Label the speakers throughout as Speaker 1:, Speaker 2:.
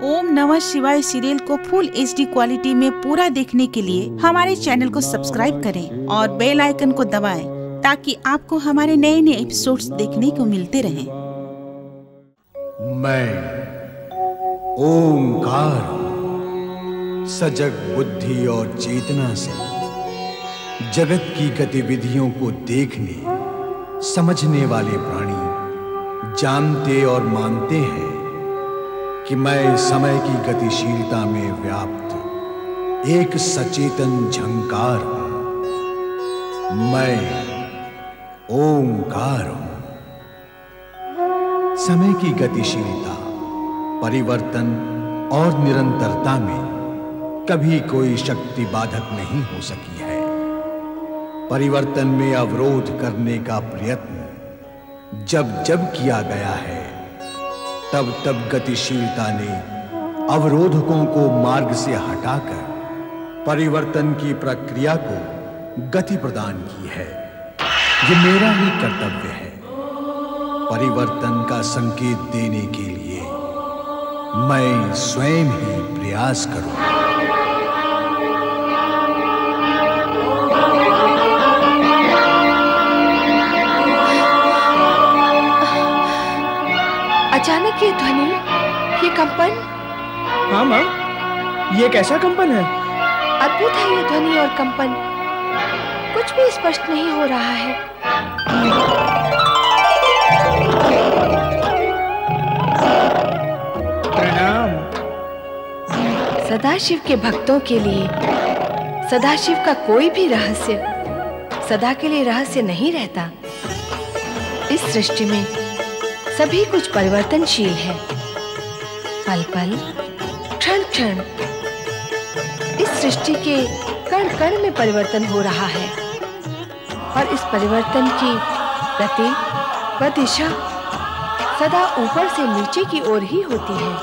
Speaker 1: ओम नमः शिवाय सीरियल को फुल HD क्वालिटी में पूरा देखने के लिए हमारे चैनल को सब्सक्राइब करें और बेल आइकन को दबाएं ताकि आपको हमारे नए नए एपिसोड्स देखने को मिलते रहें।
Speaker 2: मैं ओंकार सजग बुद्धि और चेतना से जगत की गतिविधियों को देखने समझने वाले प्राणी जानते और मानते हैं कि मैं समय की गतिशीलता में व्याप्त एक सचेतन झंकार हूं। मैं ओंकार हूं। समय की गतिशीलता, परिवर्तन और निरंतरता में कभी कोई शक्ति बाधक नहीं हो सकी है। परिवर्तन में अवरोध करने का प्रयत्न जब जब किया गया है, तब तब गतिशीलता ने अवरोधकों को मार्ग से हटाकर परिवर्तन की प्रक्रिया को गति प्रदान की है। ये मेरा ही कर्तव्य है। परिवर्तन का संकेत देने के लिए मैं स्वयं ही प्रयास करूंगा।
Speaker 3: अचानक ये ध्वनि, ये कंपन।
Speaker 4: हाँ माँ, ये कैसा कंपन है?
Speaker 3: अद्भुत है ये ध्वनि और कंपन। कुछ भी स्पष्ट नहीं हो रहा है।
Speaker 4: प्रणाम।
Speaker 3: सदाशिव के भक्तों के लिए सदाशिव का कोई भी रहस्य सदा के लिए रहस्य नहीं रहता। इस सृष्टि में सभी कुछ परिवर्तनशील है। पल पल, क्षण क्षण इस सृष्टि के कण कण में परिवर्तन हो रहा है और इस परिवर्तन की गति व दिशा सदा ऊपर से नीचे की ओर ही होती है।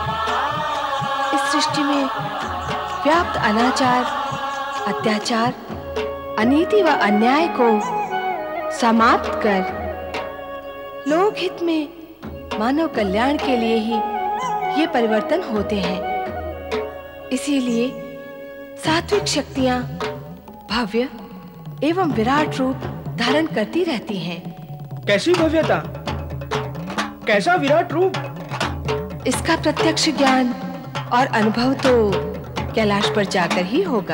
Speaker 3: इस सृष्टि में व्याप्त अनाचार, अत्याचार, अनीति व अन्याय को समाप्त कर लोकहित में मानव कल्याण के लिए ही ये परिवर्तन होते हैं। इसीलिए सात्विक शक्तियां भव्य एवं विराट रूप धारण करती रहती हैं।
Speaker 4: कैसी भव्यता, कैसा विराट रूप?
Speaker 3: इसका प्रत्यक्ष ज्ञान और अनुभव तो कैलाश पर जाकर ही होगा।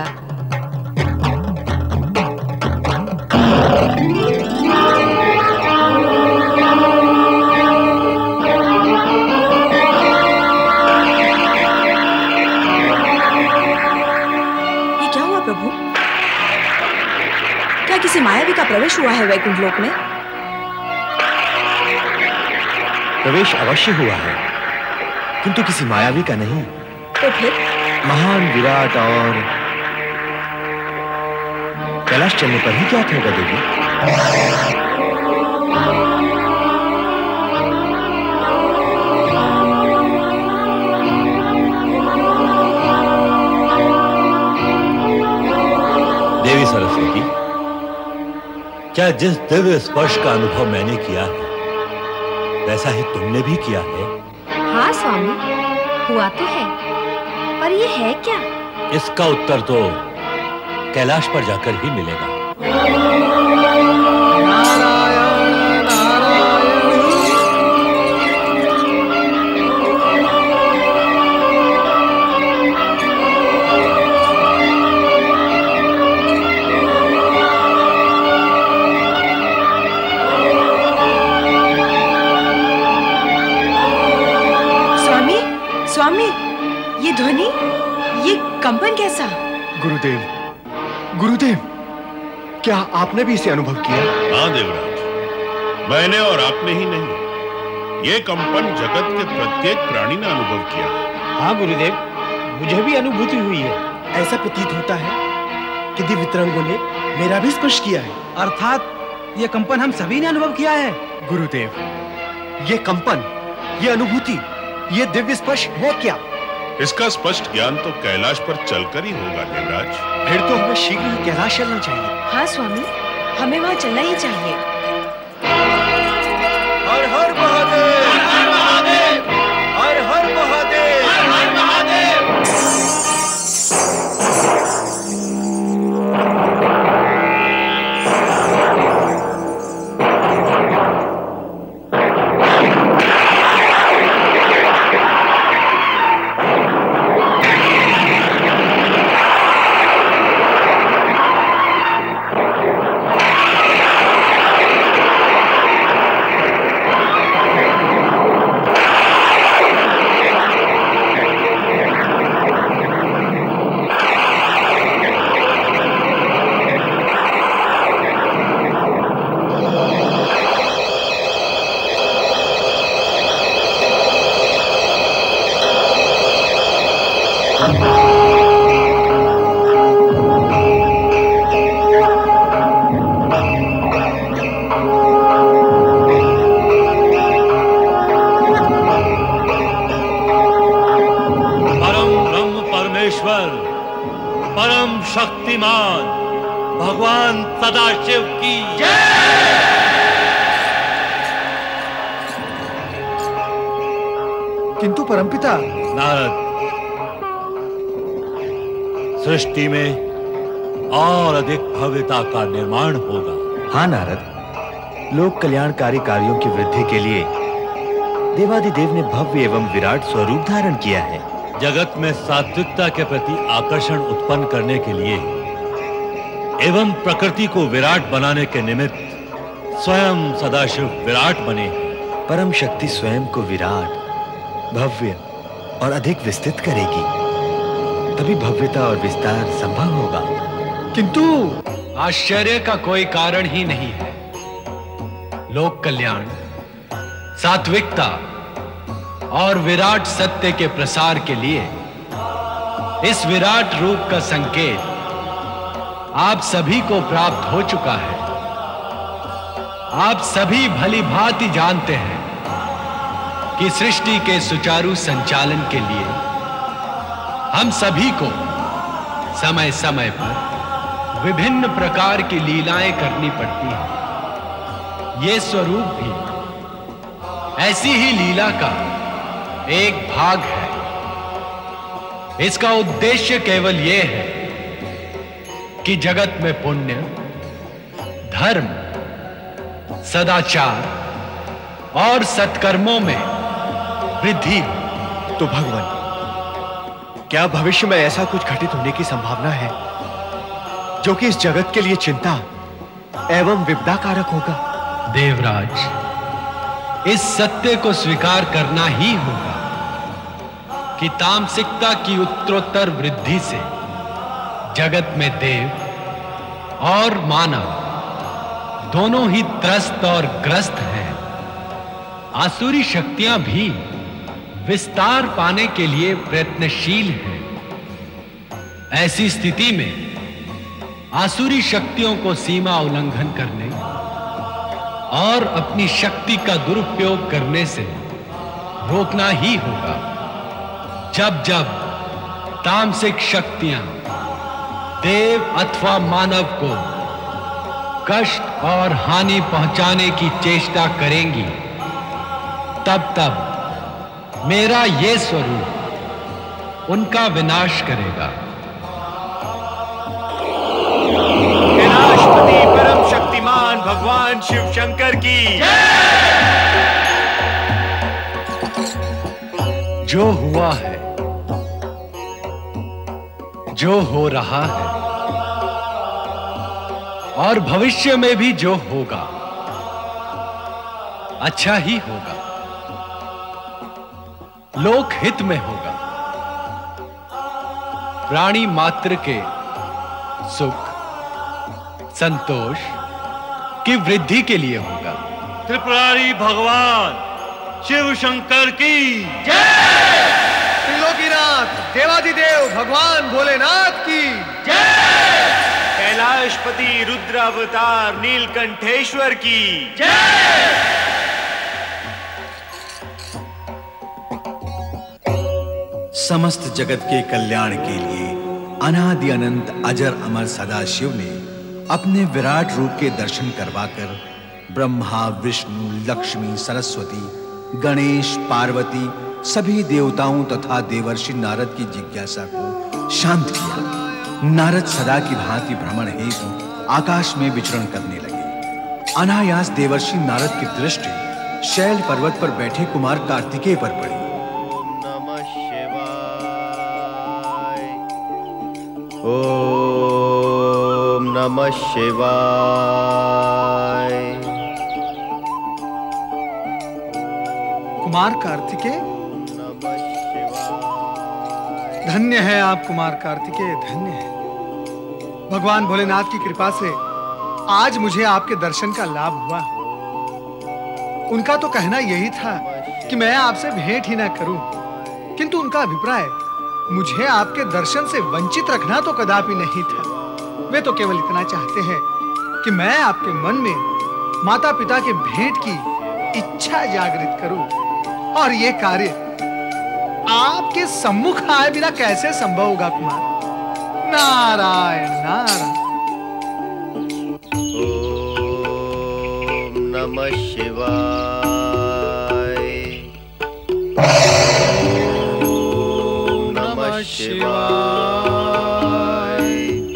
Speaker 5: प्रभु, क्या किसी मायावी का प्रवेश हुआ है वैकुंठ लोक में?
Speaker 6: प्रवेश अवश्य हुआ है, किंतु किसी मायावी का नहीं।
Speaker 5: तो फिर?
Speaker 6: महान विराट और कैलाश चलने पर ही क्या होगा देवी? देवी सरस्वती, क्या जिस दिव्य स्पर्श का अनुभव मैंने किया है, वैसा ही तुमने भी किया है?
Speaker 5: हाँ स्वामी, हुआ तो है, पर ये है क्या?
Speaker 6: इसका उत्तर तो कैलाश पर जाकर ही मिलेगा।
Speaker 5: स्वामी, ये ध्वनि, ये कंपन कैसा?
Speaker 6: गुरुदेव, गुरुदेव, क्या आपने भी इसे अनुभव किया?
Speaker 7: हाँ देवराज, मैंने और आपने ही नहीं, ये कंपन जगत के प्रत्येक प्राणी ने अनुभव किया।
Speaker 4: हाँ गुरुदेव, मुझे भी अनुभूति हुई है। ऐसा प्रतीत होता है कि दिव्य तरंगों ने मेरा भी स्पर्श किया है।
Speaker 8: अर्थात ये कंपन हम सभी ने अनुभव किया है।
Speaker 6: गुरुदेव, ये कंपन, ये अनुभूति, ये दिव्य स्पर्श है क्या?
Speaker 7: इसका स्पष्ट ज्ञान तो कैलाश पर चलकर ही होगा देवराज।
Speaker 6: फिर तो हमें शीघ्र ही कैलाश चलना चाहिए।
Speaker 5: हाँ स्वामी, हमें वहाँ चलना ही चाहिए।
Speaker 6: हर हर महादेव, हर हर महादेव, हर हर महादेव। परम शक्तिमान भगवान सदाशिव की
Speaker 2: किंतु परमपिता।
Speaker 6: नारद, सृष्टि में और अधिक भव्यता का निर्माण होगा।
Speaker 9: हाँ नारद, लोक कल्याणकारी कार्यों की वृद्धि के लिए देवादिदेव ने भव्य एवं विराट स्वरूप धारण किया है।
Speaker 6: जगत में सात्विकता के प्रति आकर्षण उत्पन्न करने के लिए एवं प्रकृति को विराट बनाने के निमित्त स्वयं सदाशिव विराट बने हैं।
Speaker 9: परम शक्ति स्वयं को विराट, भव्य और अधिक विस्तृत करेगी, तभी भव्यता और विस्तार संभव होगा।
Speaker 10: किंतु आश्चर्य का कोई कारण ही नहीं है। लोक कल्याण, सात्विकता और विराट सत्य के प्रसार के लिए इस विराट रूप का संकेत आप सभी को प्राप्त हो चुका है। आप सभी भली भांति जानते हैं कि सृष्टि के सुचारू संचालन के लिए हम सभी को समय समय पर विभिन्न प्रकार की लीलाएं करनी पड़ती हैं। ये स्वरूप भी ऐसी ही लीला का एक भाग है। इसका उद्देश्य केवल यह है कि जगत में पुण्य, धर्म, सदाचार और सत्कर्मों में वृद्धि हो।
Speaker 9: तो भगवान, क्या भविष्य में ऐसा कुछ घटित होने की संभावना है जो कि इस जगत के लिए चिंता एवं विपदाकारक होगा?
Speaker 10: देवराज, इस सत्य को स्वीकार करना ही होगा कि तामसिकता की उत्तरोत्तर वृद्धि से जगत में देव और मानव दोनों ही त्रस्त और ग्रस्त हैं। आसुरी शक्तियां भी विस्तार पाने के लिए प्रयत्नशील हैं। ऐसी स्थिति में आसुरी शक्तियों को सीमा उल्लंघन करने और अपनी शक्ति का दुरुपयोग करने से रोकना ही होगा। जब जब तामसिक शक्तियां देव अथवा मानव को कष्ट और हानि पहुंचाने की चेष्टा करेंगी, तब तब मेरा ये स्वरूप उनका विनाश करेगा।
Speaker 9: कैलाशपति परम शक्तिमान भगवान शिव शंकर की
Speaker 10: जो हुआ है, जो हो रहा है और भविष्य में भी जो होगा, अच्छा ही होगा, लोक हित में होगा, प्राणी मात्र के सुख संतोष की वृद्धि के लिए होगा।
Speaker 6: त्रिपुरारी भगवान शिव शंकर की
Speaker 2: जय। त्रिलोकीनाथ देवादिदेव भगवान भोलेनाथ की
Speaker 9: जय। कैलाशपति रुद्र अवतार नीलकंठेश्वर की जय।
Speaker 2: समस्त जगत के कल्याण के लिए अनादि अनंत अजर अमर सदाशिव ने अपने विराट रूप के दर्शन करवाकर ब्रह्मा, विष्णु, लक्ष्मी, सरस्वती, गणेश, पार्वती सभी देवताओं तथा देवर्षि नारद की जिज्ञासा को शांत किया। नारद सदा की भांति भ्रमण हेतु आकाश में विचरण करने लगे। अनायास देवर्षि नारद की दृष्टि शैल पर्वत पर बैठे कुमार कार्तिकेय पर पड़ी।
Speaker 9: ओम नमः शिवाय।
Speaker 11: कुमार कार्तिकेय, धन्य है आप कुमार कार्तिकेय, धन्य है। भगवान भोलेनाथ की कृपा से आज मुझे आपके दर्शन का लाभ हुआ। उनका तो कहना यही था कि मैं आपसे भेंट ही ना करूं, किंतु उनका अभिप्राय मुझे आपके दर्शन से वंचित रखना तो कदापि नहीं था। वे तो केवल इतना चाहते हैं कि मैं आपके मन में माता पिता के भेंट की इच्छा जागृत करूं, और ये कार्य आपके सम्मुख आए बिना कैसे संभव होगा कुमार? नारायण नारायण।
Speaker 9: ओम नमः शिवाय। ओम नमः शिवाय।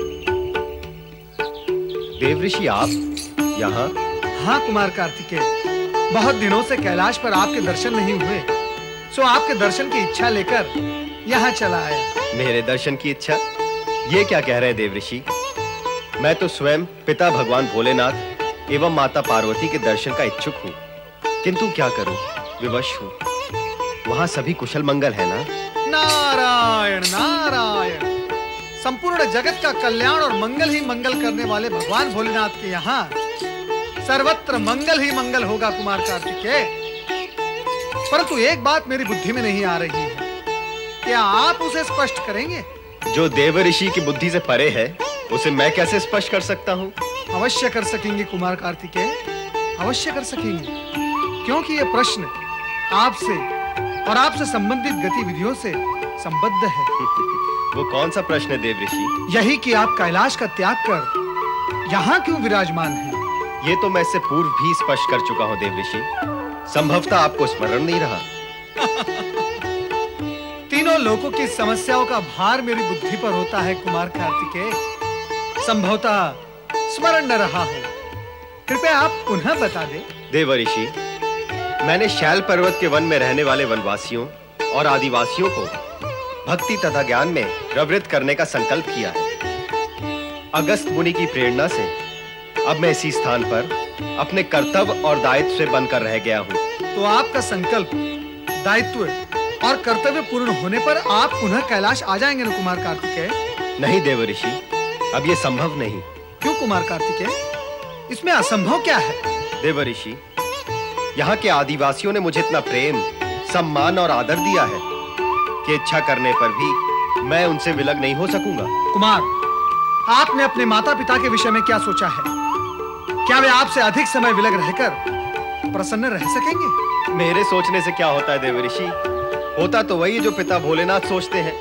Speaker 9: देवऋषि आप यहाँ?
Speaker 11: हाँ कुमार कार्तिकेय, बहुत दिनों से कैलाश पर आपके दर्शन नहीं हुए, सो आपके दर्शन की इच्छा लेकर यहाँ चला आया।
Speaker 9: मेरे दर्शन की इच्छा? ये क्या कह रहे हैं देवऋषि? मैं तो स्वयं पिता भगवान भोलेनाथ एवं माता पार्वती के दर्शन का इच्छुक हूँ, किंतु क्या करूं, विवश हूँ। वहां सभी कुशल मंगल है ना?
Speaker 11: नारायण नारायण। संपूर्ण जगत का कल्याण और मंगल ही मंगल करने वाले भगवान भोलेनाथ के यहाँ सर्वत्र मंगल ही मंगल होगा कुमार कार्तिकेय। परंतु एक बात मेरी बुद्धि में नहीं आ रही है, क्या आप उसे स्पष्ट करेंगे?
Speaker 9: जो देवऋषि की बुद्धि से परे है, उसे मैं कैसे स्पष्ट कर सकता हूँ?
Speaker 11: अवश्य कर सकेंगे कुमार कार्तिकेय, अवश्य कर सकेंगे, क्योंकि यह प्रश्न आपसे और आपसे संबंधित गतिविधियों से संबद्ध है।
Speaker 9: वो कौन सा प्रश्न है देवऋषि?
Speaker 11: यही कि आप कैलाश का त्याग कर यहाँ क्यों विराजमान हैं?
Speaker 9: ये तो मैं इससे पूर्व भी स्पष्ट कर चुका हूँ देवऋषि। संभवतः आपको स्मरण नहीं रहा।
Speaker 11: तीनों लोगों की समस्याओं का भार मेरी बुद्धि पर होता है कुमार कार्तिकेय, संभवतः स्मरण न रहा हो। कृपया आप पुनः बता दें।
Speaker 9: देवऋषि, मैंने शैल पर्वत के वन में रहने वाले वनवासियों और आदिवासियों को भक्ति तथा ज्ञान में प्रवृत्त करने का संकल्प किया है। अगस्त मुनि की प्रेरणा से अब मैं इसी स्थान पर अपने कर्तव्य और दायित्व से बनकर रह गया हूँ।
Speaker 11: तो आपका संकल्प, दायित्व और कर्तव्य पूर्ण होने पर आप पुनः कैलाश आ जाएंगे ना कुमार कार्तिकेय?
Speaker 9: नहीं देवऋषि, अब ये संभव नहीं।
Speaker 11: क्यों कुमार कार्तिकेय? इसमें असंभव क्या है?
Speaker 9: देवऋषि, यहाँ के आदिवासियों ने मुझे इतना प्रेम, सम्मान और आदर दिया है कि इच्छा करने पर भी मैं उनसे विलग नहीं हो सकूंगा।
Speaker 11: कुमार, आपने अपने माता पिता के विषय में क्या सोचा है? क्या वे आपसे अधिक समय विलग रहकर प्रसन्न रह सकेंगे?
Speaker 9: मेरे सोचने से क्या होता है देवऋषि? होता तो वही जो पिता भोलेनाथ सोचते हैं।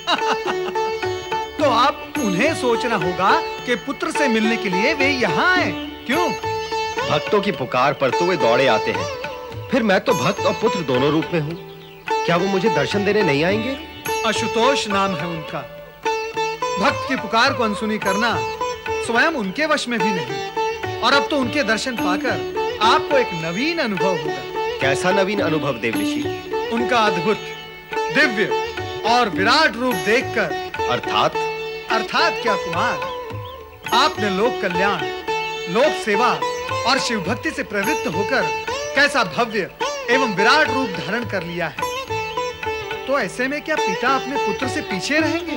Speaker 11: तो आप उन्हें सोचना होगा कि पुत्र से मिलने के लिए वे यहाँ आए। क्यों?
Speaker 9: भक्तों की पुकार पर तो वे दौड़े आते हैं, फिर मैं तो भक्त और पुत्र दोनों रूप में हूँ। क्या वो मुझे दर्शन देने नहीं आएंगे?
Speaker 11: आशुतोष नाम है उनका। भक्त की पुकार को अनसुनी करना स्वयं उनके वश में भी नहीं, और अब तो उनके दर्शन पाकर आपको एक नवीन अनुभव होगा।
Speaker 9: कैसा नवीन अनुभव देवऋषि?
Speaker 11: उनका अद्भुत, दिव्य और विराट रूप देखकर। अर्थात क्या कुमार? आपने लोक कल्याण, लोक सेवा और शिव भक्ति से प्रवृत्त होकर कैसा भव्य एवं विराट रूप धारण कर लिया है, तो ऐसे में क्या पिता अपने पुत्र से पीछे रहेंगे?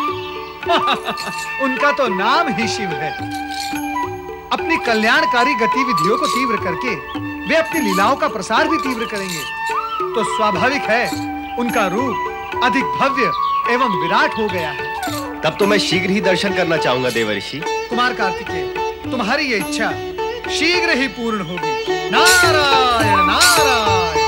Speaker 11: उनका तो नाम ही शिव है। अपनी कल्याणकारी गतिविधियों को तीव्र करके वे अपनी लीलाओं का प्रसार भी तीव्र करेंगे, तो स्वाभाविक है उनका रूप अधिक भव्य एवं विराट हो गया है।
Speaker 9: तब तो मैं शीघ्र ही दर्शन करना चाहूंगा देवऋषि।
Speaker 11: कुमार कार्तिकेय, तुम्हारी ये इच्छा शीघ्र ही पूर्ण होगी। नारायण नारायण।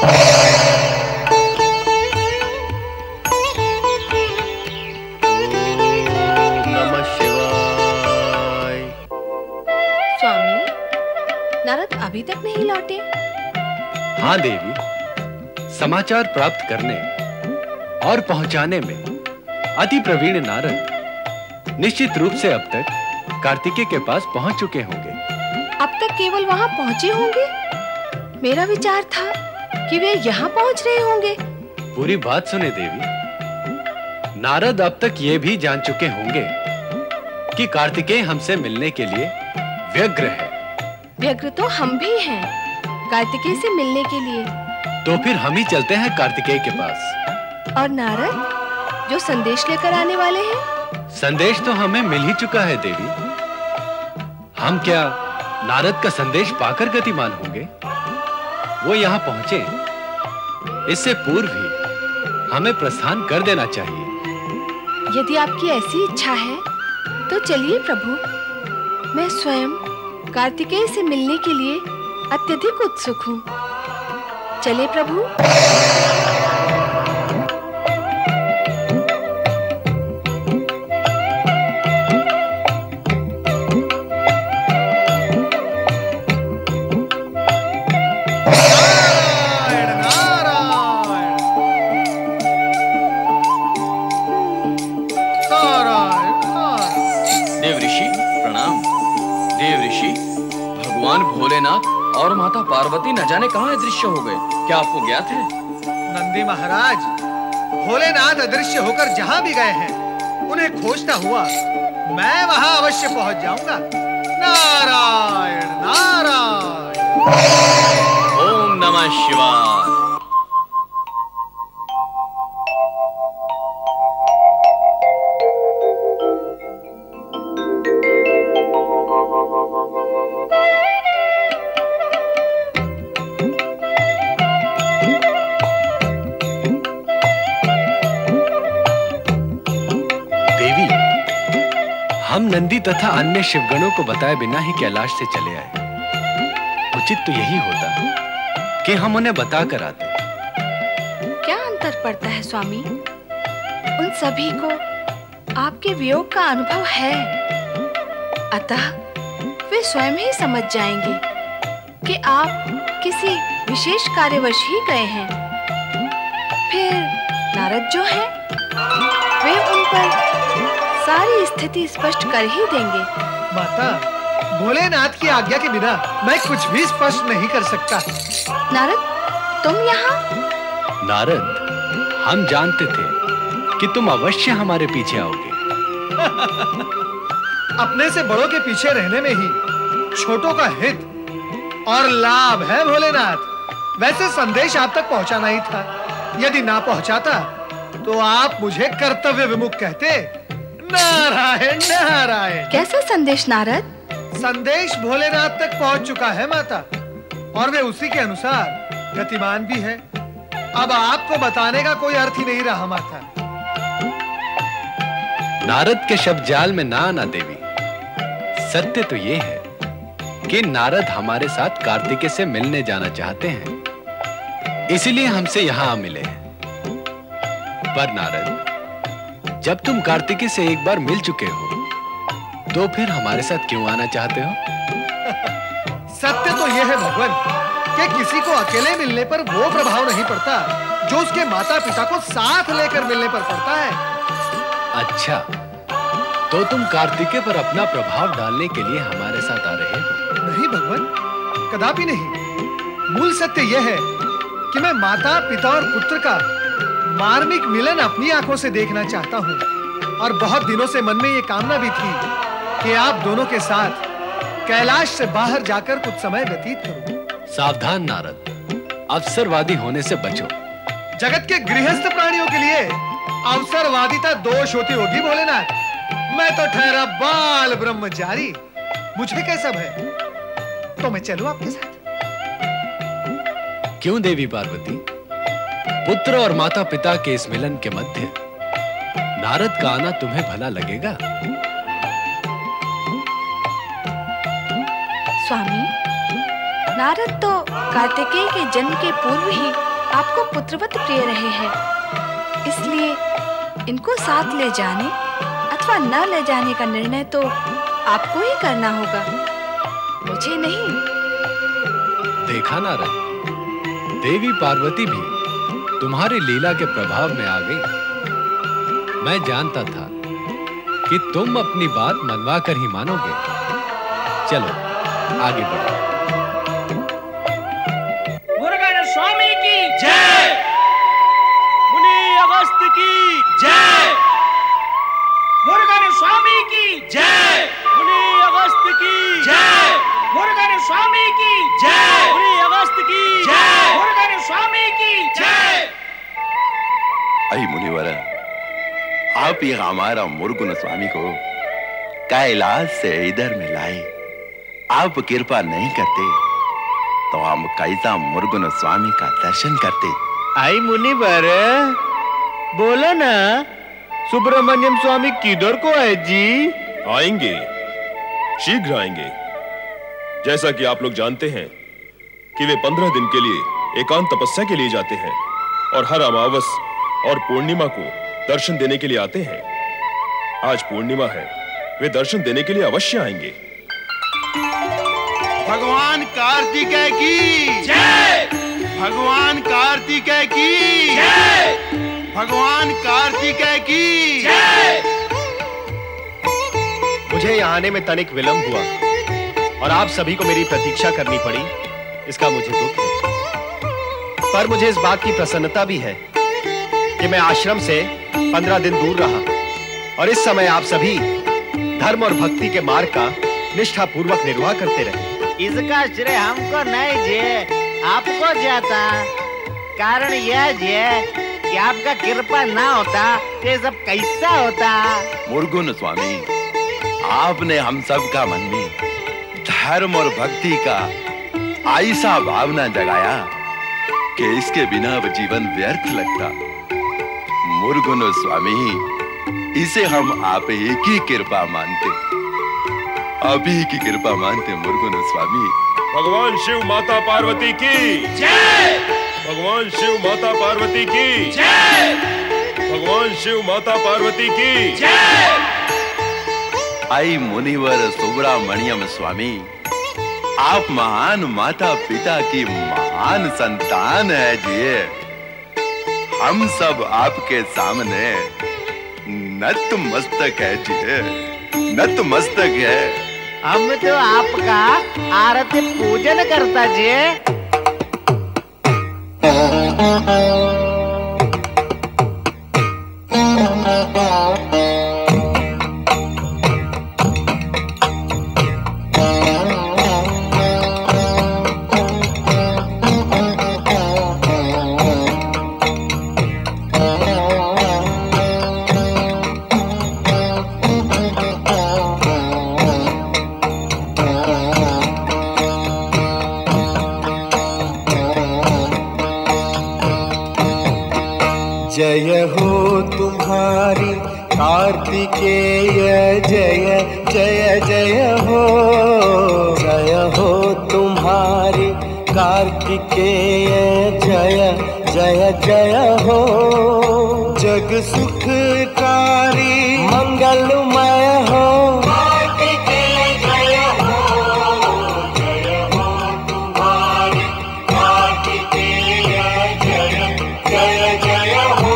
Speaker 9: नमः शिवाय।
Speaker 3: स्वामी, नारद अभी तक नहीं लौटे?
Speaker 10: हाँ देवी, समाचार प्राप्त करने और पहुंचाने में अति प्रवीण नारद निश्चित रूप से अब तक कार्तिकेय के पास पहुंच चुके होंगे।
Speaker 3: अब तक केवल वहां पहुंचे होंगे? मेरा विचार था कि वे यहाँ पहुंच रहे होंगे।
Speaker 10: पूरी बात सुने देवी। नारद अब तक ये भी जान चुके होंगे कि कार्तिकेय हमसे मिलने के लिए व्यग्र है।
Speaker 3: व्यग्र तो हम भी हैं कार्तिकेय से मिलने के लिए।
Speaker 10: तो फिर हम ही चलते हैं कार्तिकेय के पास।
Speaker 3: और नारद जो संदेश लेकर आने वाले हैं?
Speaker 10: संदेश तो हमें मिल ही चुका है देवी। हम क्या नारद का संदेश पाकर गतिमान होंगे? वो यहाँ पहुंचे इससे पूर्व ही हमें प्रस्थान कर देना चाहिए।
Speaker 3: यदि आपकी ऐसी इच्छा है तो चलिए प्रभु, मैं स्वयं कार्तिकेय से मिलने के लिए अत्यधिक उत्सुक हूँ। चले प्रभु।
Speaker 12: भोलेनाथ और माता पार्वती न जाने कहां अदृश्य हो गए, क्या आपको ज्ञात है?
Speaker 11: नंदी महाराज, भोलेनाथ अदृश्य होकर जहां भी गए हैं उन्हें खोजता हुआ मैं वहां अवश्य पहुंच जाऊंगा। नारायण नारायण।
Speaker 12: ओम नमः शिवाय।
Speaker 10: नंदी तथा अन्य शिवगणों को बताए बिना ही कैलाश से चले आए। उचित तो यही होता कि हम उन्हें बताकर आते।
Speaker 3: क्या अंतर पड़ता है स्वामी? उन सभी को आपके वियोग का अनुभव है, अतः वे स्वयं ही समझ जाएंगे कि आप किसी विशेष कार्यवश ही गए हैं। फिर नारद जो हैं, वे उन पर सारी स्थिति स्पष्ट कर ही देंगे।
Speaker 11: माता, भोलेनाथ की आज्ञा के बिना मैं कुछ भी स्पष्ट नहीं कर सकता।
Speaker 3: नारद, तुम यहाँ?
Speaker 10: नारद, हम जानते थे कि तुम अवश्य हमारे पीछे आओगे।
Speaker 11: अपने से बड़ों के पीछे रहने में ही छोटों का हित और लाभ है भोलेनाथ। वैसे संदेश आप तक पहुंचाना ही था। यदि ना पहुंचाता तो आप मुझे कर्तव्य विमुख कहते। नारायण नारायण।
Speaker 3: कैसा संदेश नारद?
Speaker 11: संदेश भोलेनाथ तक पहुंच चुका है माता, और वे उसी के अनुसार गतिमान भी है। अब आपको बताने का कोई अर्थ ही नहीं रहा माता।
Speaker 10: नारद के शब्द जाल में ना आना देवी। सत्य तो ये है कि नारद हमारे साथ कार्तिकेय से मिलने जाना चाहते हैं, इसीलिए हमसे यहां मिले हैं। पर नारद, जब तुम कार्तिकेय से एक बार मिल चुके हो तो फिर हमारे साथ क्यों आना चाहते हो?
Speaker 11: सत्य तो यह है भगवान कि किसी को अकेले मिलने पर वो प्रभाव नहीं पड़ता जो उसके माता पिता को साथ लेकर मिलने पर पड़ता है।
Speaker 10: अच्छा, तो तुम कार्तिकेय पर अपना प्रभाव डालने के लिए हमारे साथ आ रहे हो?
Speaker 11: नहीं भगवान, कदापि नहीं। मूल सत्य यह है कि मैं माता पिता और पुत्र का मार्मिक मिलन अपनी आंखों से देखना चाहता हूँ, और बहुत दिनों से मन में ये कामना भी थी कि आप दोनों के साथ कैलाश से बाहर जाकर कुछ समय व्यतीत करूं।
Speaker 10: सावधान नारद, अवसरवादी होने से बचो।
Speaker 11: जगत के गृहस्थ प्राणियों के लिए अवसरवादिता दोष होती होगी भोलेनाथ। मैं तो ठहरा बाल ब्रह्मचारी, मुझे कैसा भय? तो मैं चलूं आपके साथ?
Speaker 10: क्यों देवी पार्वती? पुत्र और माता पिता के इस मिलन के मध्य नारद का आना तुम्हें भला लगेगा?
Speaker 3: स्वामी, नारद तो कार्तिकेय के जन्म के पूर्व ही आपको पुत्रवत प्रिय रहे हैं, इसलिए इनको साथ ले जाने अथवा न ले जाने का निर्णय तो आपको ही करना होगा, मुझे नहीं।
Speaker 10: देखा नारद, देवी पार्वती भी तुम्हारी लीला के प्रभाव में आ गई। मैं जानता था कि तुम अपनी बात मनवा कर ही मानोगे। चलो आगे बढ़ो।
Speaker 13: मुरुगन स्वामी की जय, मुनि अगस्त की जय, मुरुगन स्वामी की जय, मुनि अगस्त की जय, मुरुगन स्वामी की जय, मुनि अगस्त की जय, मुरुगन स्वामी की जय।
Speaker 7: आई मुनिवर, आप ये हमारा मुरुगन स्वामी को कैलाश से इधर में लाए। आप कृपा नहीं करते तो हम कैसा मुरुगन स्वामी का दर्शन करते।
Speaker 4: आई मुनिवर, बोलो ना,
Speaker 9: सुब्रमण्यम स्वामी किधर को है जी?
Speaker 14: आएंगे, शीघ्र आएंगे। जैसा कि आप लोग जानते हैं कि वे 15 दिन के लिए एकांत तपस्या के लिए जाते हैं और हर अमावस और पूर्णिमा को दर्शन देने के लिए आते हैं। आज पूर्णिमा है, वे दर्शन देने के लिए अवश्य आएंगे।
Speaker 7: भगवान कार्तिकेय की जय, भगवान कार्तिकेय की जय, भगवान कार्तिकेय की जय।
Speaker 9: मुझे यहाँ आने में तनिक विलंब हुआ और आप सभी को मेरी प्रतीक्षा करनी पड़ी, इसका मुझे दुख है। पर मुझे इस बात की प्रसन्नता भी है कि मैं आश्रम से 15 दिन दूर रहा और इस समय आप सभी धर्म और भक्ति के मार्ग का निष्ठापूर्वक निर्वाह करते रहे।
Speaker 13: इसका श्रेय हमको नहीं जे, आपको जाता। कारण यह जे कि आपका कृपा ना होता ये सब कैसा होता।
Speaker 7: मुर्गुन स्वामी, आपने हम सब का मन में धर्म और भक्ति का ऐसा भावना जगाया कि इसके बिना अब जीवन व्यर्थ लगता। मुर्गुन स्वामी, इसे हम आप ही की कृपा मानते, आप ही की कृपा मानते मुर्गुन स्वामी।
Speaker 14: भगवान शिव माता पार्वती की
Speaker 13: जय,
Speaker 14: भगवान शिव माता पार्वती की
Speaker 13: जय,
Speaker 14: भगवान शिव माता पार्वती की
Speaker 13: जय।
Speaker 7: आई मुनिवर सुब्रमण्यम स्वामी, आप महान माता पिता की महान संतान है जी। हम सब आपके सामने नतमस्तक है जी, नतमस्तक है।
Speaker 13: हम तो आपका आरती पूजन करता जी।
Speaker 15: जय हो तुम्हारी कार्तिकेय, जय जय जय हो। जय हो तुम्हारी कार्तिकेय, जय जय जय हो। जग सुखकारी मंगलमय हो, कार्तिकेय जय हो। जय हो तुम्हारी कार्तिकेय, जय जय जय हो।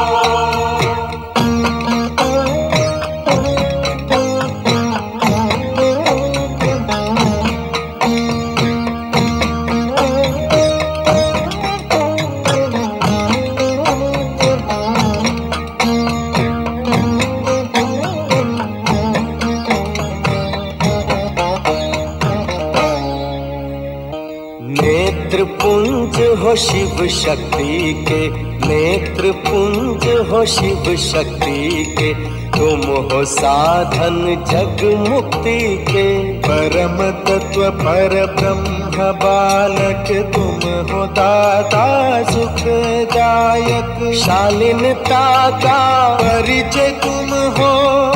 Speaker 15: नेत्र पुंज हो शिव शक्ति के, नेत्र पुंज हो शिव शक्ति के। तुम हो साधन जग मुक्ति के, परम तत्व पर ब्रह्म बालक। तुम हो दाता सुखदायक, शालीनता का परिचय तुम हो।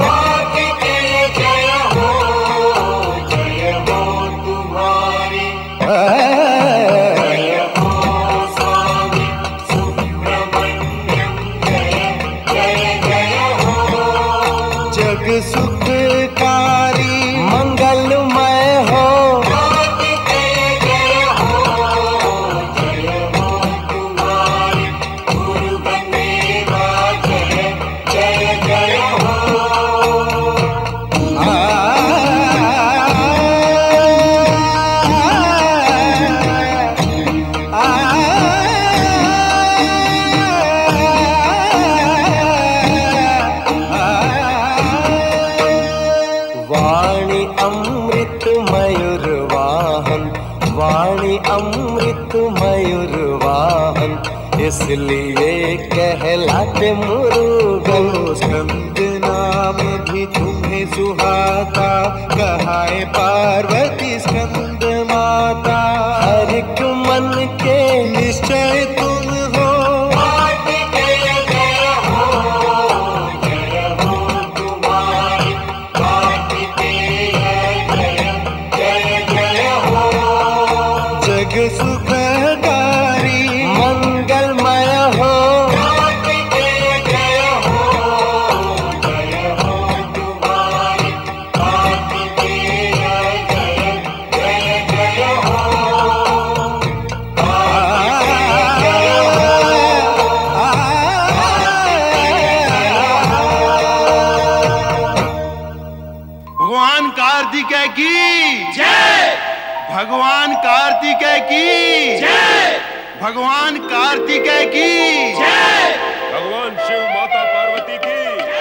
Speaker 15: जय हो, जय हो तुम्हारी। जय हो स्वामी सुब्रमण्यम, जय जय जय हो। जग सुखकारी मंगलमय हो, जय जय हो। जय हो तुम्हारी गुरु बनेगा, जय जय जय हो। वाणी अमृत मयूर वाहन, वाणी अमृत मयूर वाहन। इसलिए कहलाते मुरुगन। स्कंद नाम भी तुम्हें सुहाता, कहाए पार्वती स्कंद माता। हर एक मन के निश्चय तुम हो, जय हो, जय
Speaker 7: की जय, भगवान कार्तिकेय की जय, भगवान कार्तिकेय की जय,
Speaker 14: भगवान शिव माता पार्वती की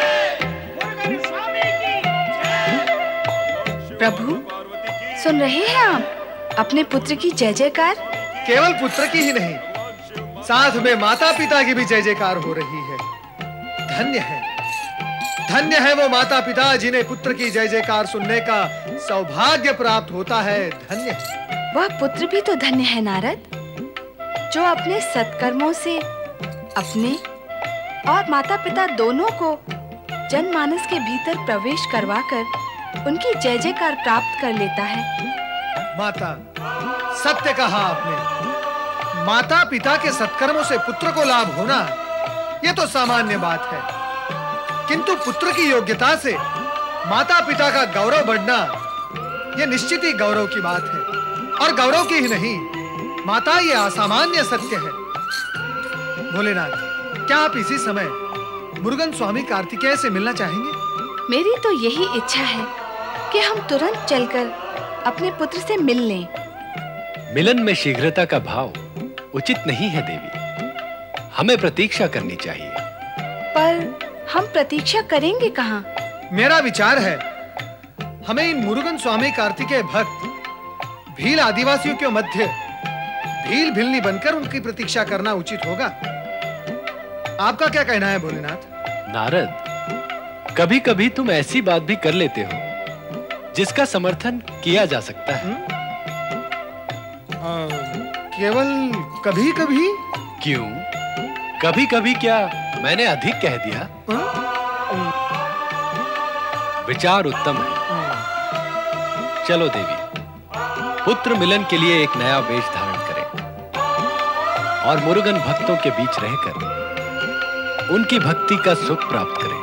Speaker 3: प्रभु, सुन रहे हैं आप अपने पुत्र की जय जयकार?
Speaker 11: केवल पुत्र की ही नहीं, साथ में माता पिता की भी जय जयकार हो रही है। धन्य है वो माता पिता जिन्हें पुत्र की जय जयकार सुनने का सौभाग्य प्राप्त होता है। धन्य है
Speaker 3: वह पुत्र भी तो धन्य है नारद, जो अपने सत्कर्मों से अपने और माता पिता दोनों को जनमानस के भीतर प्रवेश करवाकर उनकी जय जयकार प्राप्त कर लेता है।
Speaker 11: माता, सत्य कहा आपने। माता पिता के सत्कर्मों से पुत्र को लाभ होना यह तो सामान्य बात है, किंतु पुत्र की योग्यता से माता पिता का गौरव बढ़ना यह निश्चित ही गौरव की बात है, और गौरव की ही नहीं माता, यह असामान्य सत्य है। भोलेनाथ, क्या आप इसी समय मुरुगन स्वामी कार्तिकेय से मिलना चाहेंगे?
Speaker 3: मेरी तो यही इच्छा है कि हम तुरंत चलकर अपने पुत्र से मिल लें।
Speaker 10: मिलन में शीघ्रता का भाव उचित नहीं है देवी, हमें प्रतीक्षा करनी चाहिए।
Speaker 3: पर हम प्रतीक्षा करेंगे कहाँ?
Speaker 11: मेरा विचार है हमें इन मुरुगन स्वामी कार्तिकेय भक्त भील आदिवासियों के मध्य भील भिलनी बनकर उनकी प्रतीक्षा करना उचित होगा। आपका क्या कहना है भोलेनाथ?
Speaker 10: नारद, कभी कभी तुम ऐसी बात भी कर लेते हो जिसका समर्थन किया जा सकता है।
Speaker 11: केवल कभी कभी?
Speaker 10: क्यों कभी कभी? क्या मैंने अधिक कह दिया? विचार उत्तम है। चलो देवी, पुत्र मिलन के लिए एक नया वेश धारण करें और मुरुगन भक्तों के बीच रहकर उनकी भक्ति का सुख प्राप्त करें।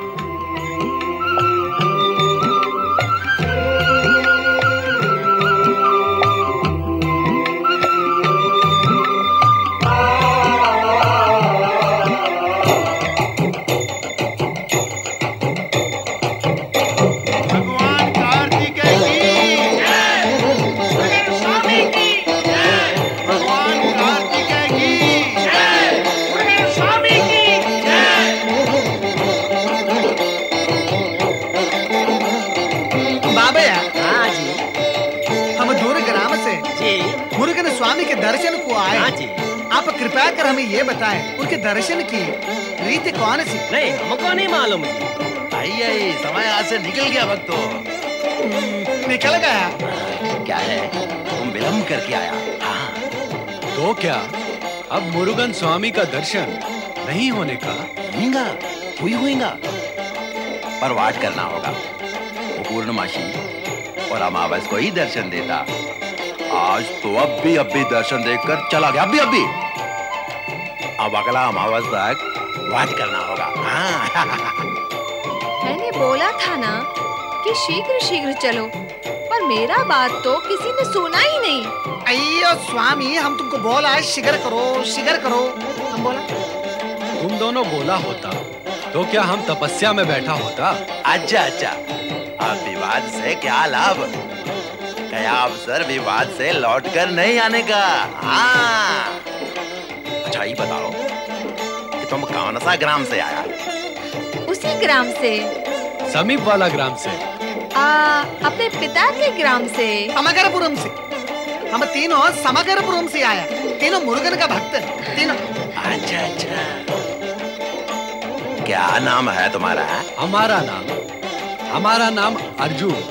Speaker 11: स्वामी के दर्शन को आए। आप कृपया कर हमें ये बताएं, उनके दर्शन की रीति कौन सी?
Speaker 13: नहीं, हमको नहीं मालूम।
Speaker 7: आई समय आज से निकल गया भक्तो।
Speaker 11: निकल गया?
Speaker 7: क्या है, तुम विलम्ब करके आया। हाँ।
Speaker 10: तो क्या अब मुरुगन स्वामी का दर्शन नहीं होने का?
Speaker 7: हुईगा, पर वाट करना होगा। वो पूर्णमासी और अमावस को ही दर्शन देता। आज तो अभी दर्शन देखकर चला गया। अभी अब अगला अमावस तक वाट करना होगा। हाँ।
Speaker 3: मैंने बोला था ना कि शीघ्र चलो, पर मेरा बात तो किसी ने सुना ही नहीं।
Speaker 11: अयो स्वामी, हम तुमको बोला शीघ्र करो। हम बोला
Speaker 10: तुम दोनों बोला होता तो क्या हम तपस्या में बैठा होता?
Speaker 7: अच्छा, अब विवाद से क्या लाभ? क्या अवसर विवाद से लौटकर नहीं आने का। हाँ। अच्छा ये बताओ कि तुम कौन सा ग्राम से आया?
Speaker 3: उसी ग्राम से।
Speaker 10: समीप वाला ग्राम से?
Speaker 3: अपने पिता के ग्राम से।
Speaker 11: समगरपुरम से। हम तीनों समगरपुरम से आया, तीनों मुरुगन का भक्त तीनों।
Speaker 7: अच्छा, क्या नाम है तुम्हारा?
Speaker 10: हमारा नाम अर्जुन।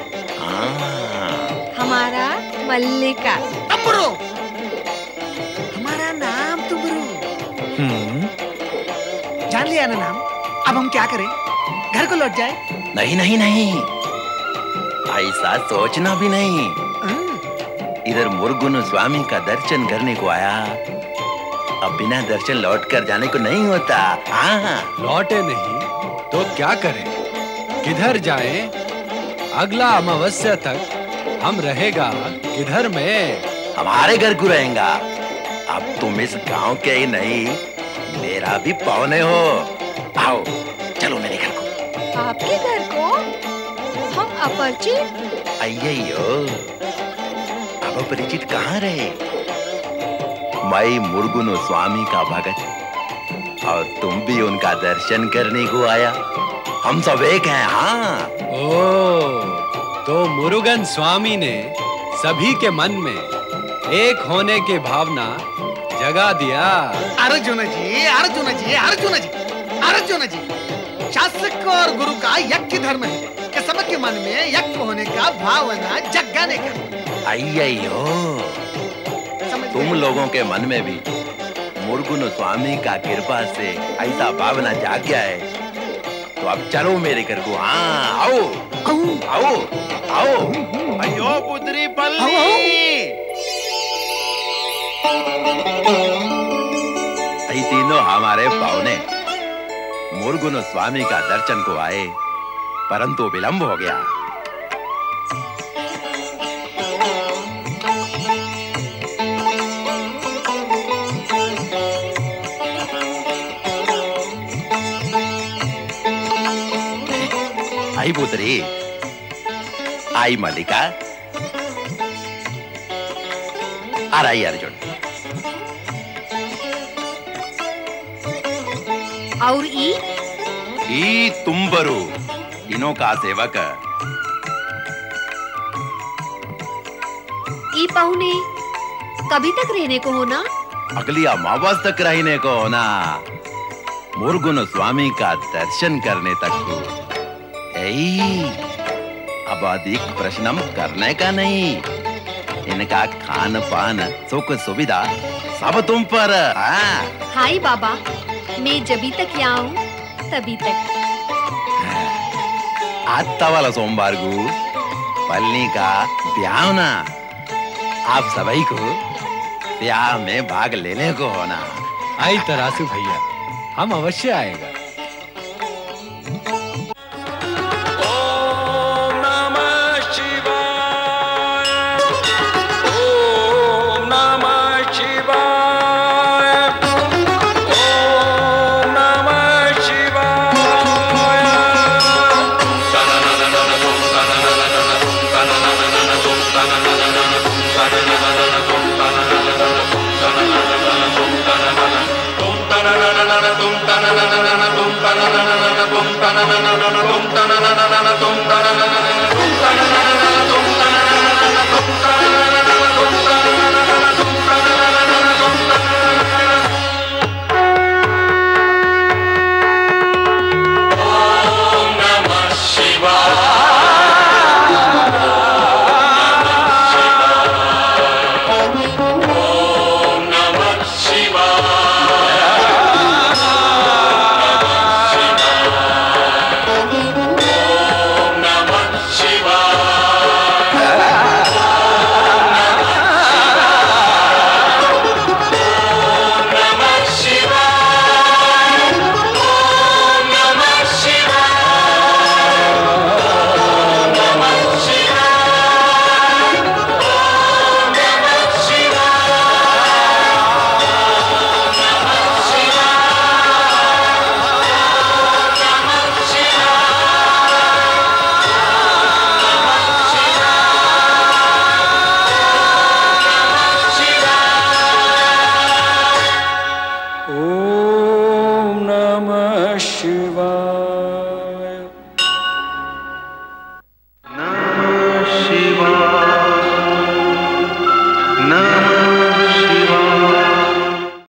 Speaker 3: हमारा मल्लिका।
Speaker 11: तंबरू। हमारा नाम तुबरू। जान लिया ना नाम? अब हम क्या करें? घर को लौट जाए?
Speaker 7: नहीं, ऐसा सोचना भी नहीं। इधर मुरुगन स्वामी का दर्शन करने को आया, अब बिना दर्शन लौट कर जाने को नहीं होता। हाँ।
Speaker 10: लौटे नहीं तो क्या करें? किधर जाएं? अगला अमावस्या तक हम रहेगा किधर में?
Speaker 7: हमारे घर को रहेगा। अब तुम इस गांव के ही नहीं, मेरा भी पौने हो। आओ चलो मेरे घर को।
Speaker 3: आपके घर को? हम
Speaker 5: अपरिचित?
Speaker 7: अय्यो, अब अपरिचित कहाँ रहे? मैं मुर्गुन स्वामी का भगत और तुम भी उनका दर्शन करने को आया। हम सब एक हैं। हाँ।
Speaker 10: ओ, तो मुरुगन स्वामी ने सभी के मन में एक होने की भावना जगा दिया।
Speaker 11: अर्जुन जी, अर्जुन जी, अर्जुन जी, अर्जुन जी, शासक और गुरु का यज्ञ धर्म है कि सबके मन में यज्ञ होने का भावना जगाने का।
Speaker 7: अय्यो, तुम लोगों के मन में भी मुर्गुन स्वामी का कृपा से ऐसा भावना जाग गया है, तो अब चलो मेरे घर को। हाँ, आओ आओ आओ। अयो पुत्री पल्ली, तीनों हमारे पावने मुर्गुन स्वामी का दर्शन को आए, परंतु विलंब हो गया। आई पुत्री, आई मल्लिका, आ रही अर्जुन।
Speaker 5: और
Speaker 7: ई तुम्बरू, इनों का सेवक।
Speaker 5: ई पहुने कभी तक रहने को होना?
Speaker 7: अगली अमावस तक रहने को होना। मुर्गुन स्वामी का दर्शन करने तक को। अब अधिक प्रश्न करने का नहीं। इनका खान पान सुख सुविधा सब तुम पर। हाँ।
Speaker 5: हाय बाबा, मैं जभी तक यहाँ हूँ तभी तक।
Speaker 7: आता वाला सोमवार को पल्ली का ब्याह ना, आप सभी को ब्याह में भाग लेने को होना।
Speaker 10: आई तरासू भैया, हम अवश्य आएगा।
Speaker 15: tum